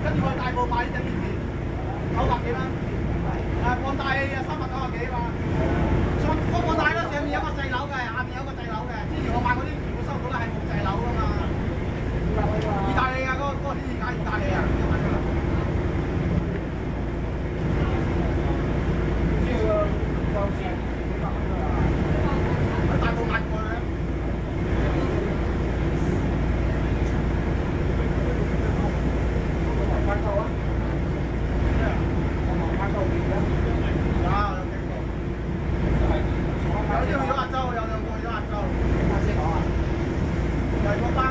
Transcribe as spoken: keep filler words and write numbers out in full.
跟住我大埔買呢隻電池，九百幾蚊，誒放大器啊三百九十幾嘛。上放放大咧，上面有個掣鈕嘅，下面有個掣鈕嘅。之前我買嗰啲全部收到咧係冇掣鈕噶嘛。意大利啊，嗰、那個嗰、那個天意架意大利啊。喺大埔買過咧。發購啊！有冇發購件嘅？有有經過。有啲去咗亞洲，有兩個去咗亞洲。點解先講啊？就係個巴。